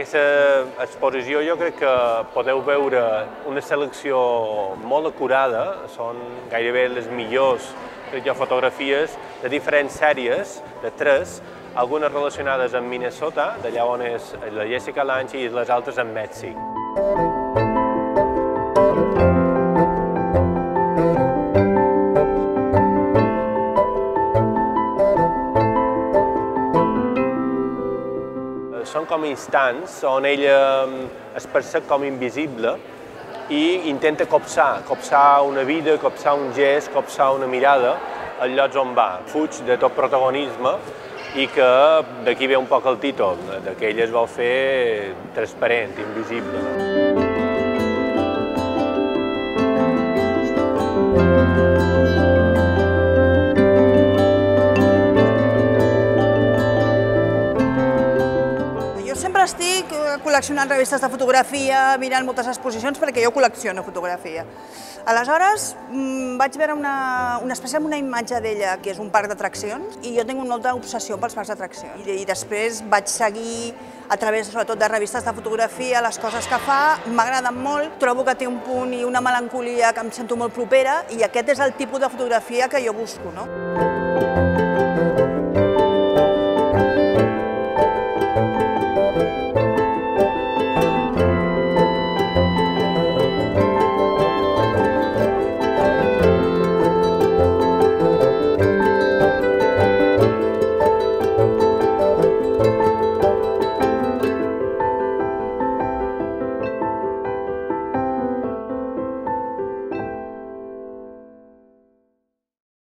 aquesta exposició jo crec que podeu veure una selecció molt acurada, són gairebé les millors fotografies de diferents sèries, de 3, algunes relacionades amb Minnesota, d'allà on és la Jessica Lange, i les altres amb Mèxic. Són com instants on ella es percep com invisible i intenta copsar una vida, copsar un gest, copsar una mirada als llocs on va. Fuig de tot protagonisme i que d'aquí ve un poc el títol, que ella es vol fer transparent, invisible. Sempre estic col·leccionant revistes de fotografia, mirant moltes exposicions, perquè jo col·lecciono fotografia. Aleshores, vaig veure especialment una imatge d'ella, que és un parc d'atraccions, i jo tinc una molta obsessió pels parcs d'atraccions. I després vaig seguir, a través sobretot de revistes de fotografia, les coses que fa, m'agraden molt, trobo que té un punt i una melancolia que em sento molt propera, i aquest és el tipus de fotografia que jo busco, no?